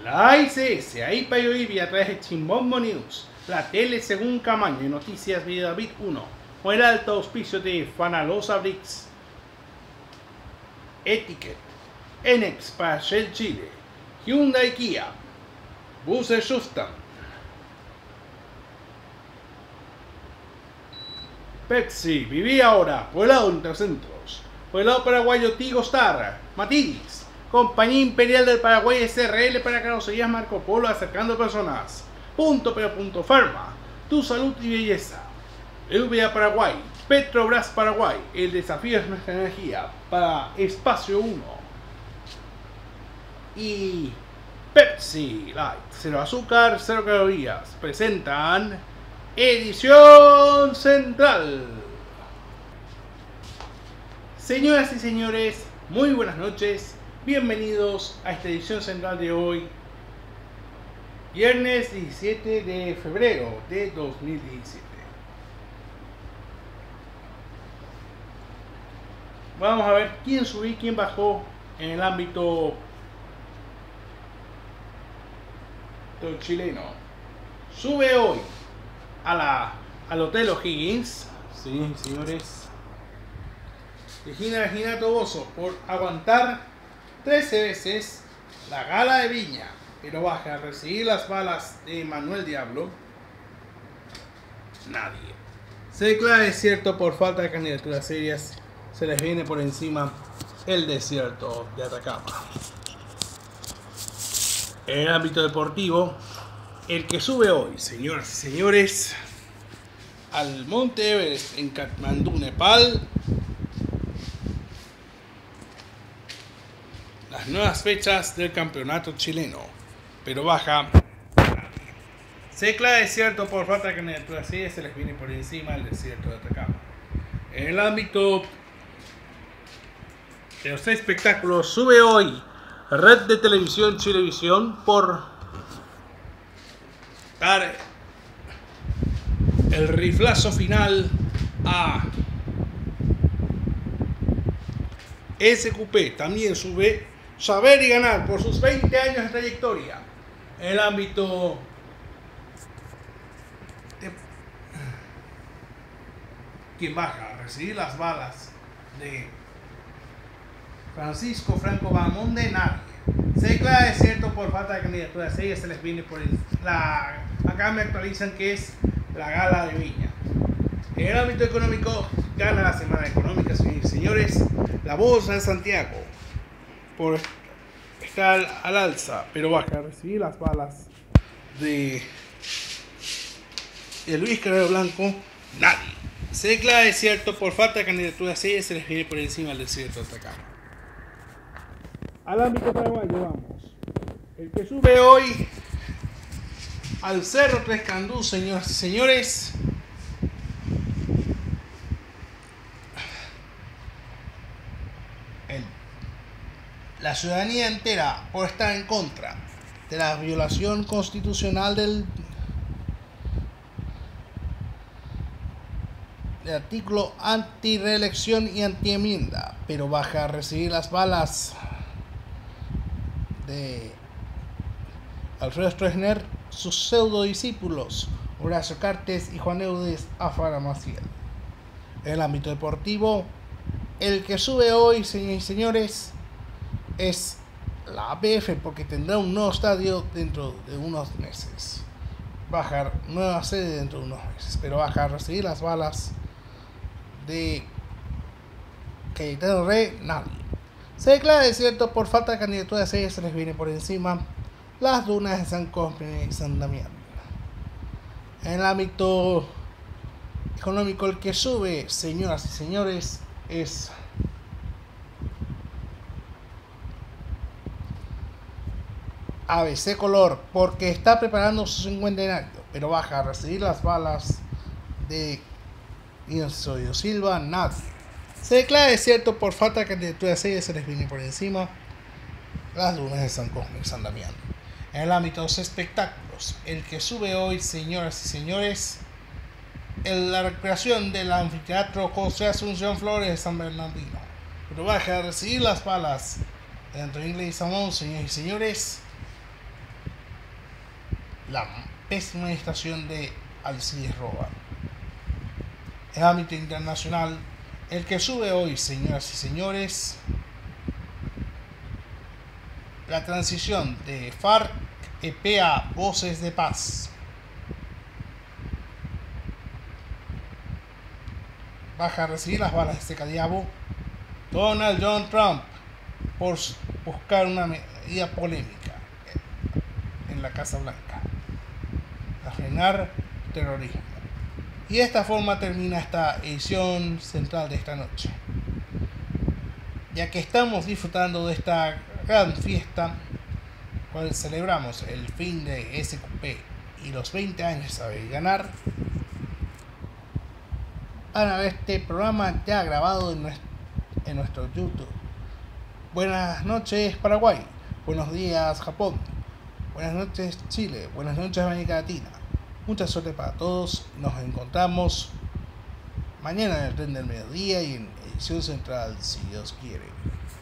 La ICS, ahí para hoy a través de Chimbombo News, la tele según Camaño y Noticias de David 1, con el alto auspicio de Fanalosa Bricks, Etiquette, Enex para Shell Chile, Hyundai Kia, Buses Justam, Pepsi, Viví Ahora, por el lado Intercentros, por el lado paraguayo Tigo Star, Matiris, Compañía Imperial del Paraguay SRL para carrocerías Marco Polo acercando personas, Punto Pharma, Tu Salud y Belleza, LVA Paraguay, Petrobras Paraguay, el desafío es nuestra energía para Espacio 1 y Pepsi Light, cero azúcar, cero calorías, presentan Edición Central. Señoras y señores, muy buenas noches, bienvenidos a esta edición central de hoy, viernes 17 de febrero de 2017. Vamos a ver quién subió y quién bajó en el ámbito chileno. Sube hoy al Hotel O'Higgins, sí, señores, Regina Toboso por aguantar 13 veces la gala de Viña, pero baja a recibir las balas de Manuel Diablo. Nadie. Se declara desierto por falta de candidaturas serias. Se les viene por encima el desierto de Atacama. En el ámbito deportivo, el que sube hoy, señoras y señores, al Monte Everest en Katmandú, Nepal, las nuevas fechas del campeonato chileno, pero baja. Se declara desierto por falta de candidaturas serias, se les viene por encima el desierto de Atacama. En el ámbito de los espectáculos, sube hoy Red de Televisión Chilevisión por dar el riflazo final a SQP. También sube Saber y Ganar por sus 20 años de trayectoria en el ámbito de quien baja a recibir las balas de Francisco Franco Bahamonde. Nadie. Se declara desierto por falta de candidaturas serias, se les viene por acá me actualizan que es la gala de Viña. En el ámbito económico, gana la semana económica, señores y señores, la bolsa de Santiago por estar al alza, pero baja a recibir las balas de Luis Carrero Blanco. Nadie. Se declara desierto por falta de candidaturas serias, se les viene por encima del desierto de Atacama. Al ámbito paraguayo vamos. El que sube hoy al Cerro Tres Candú, señoras y señores, la ciudadanía entera por estar en contra de la violación constitucional del artículo anti-reelección y anti-enmienda, pero baja a recibir las balas de Alfredo Stroessner, sus pseudo discípulos Horacio Cartes y Juan Eudes Afara Maciel. En el ámbito deportivo, el que sube hoy, señores y señores, es la APF, porque tendrá un nuevo estadio dentro de unos meses. Bajar nueva sede dentro de unos meses, pero baja a recibir las balas de Cayetano Rey. Nadie. Se declara desierto por falta de candidaturas serias, se les viene por encima las dunas de San Cosme y San Damián. En el ámbito económico, el que sube, señoras y señores, es ABC Color, porque está preparando su cincuentenario, pero baja a recibir las balas de Inocencio Silva. Nadie. Se declara desierto por falta de candidaturas serias, se les viene por encima las dunas de San Cosme y San Damián. En el ámbito de los espectáculos, el que sube hoy, señoras y señores, la recreación del anfiteatro José Asunción Flores de San Bernardino, pero baja a recibir las balas de Antonio Inglés y Samón, señores y señores, la pésima administración de Alcides Roa. En ámbito internacional, el que sube hoy, señoras y señores, la transición de FARC-EP a Voces de Paz. Baja a recibir las balas de Secadiabo Donald John Trump por buscar una medida polémica en la Casa Blanca a frenar terrorismo. Y de esta forma termina esta edición central de esta noche. Ya que estamos disfrutando de esta gran fiesta, cual celebramos el fin de SQP y los 20 años de ganar, van a ver este programa ya grabado en nuestro YouTube. Buenas noches Paraguay, buenos días Japón, buenas noches Chile, buenas noches América Latina. Mucha suerte para todos. Nos encontramos mañana en el tren del mediodía y en edición central, si Dios quiere.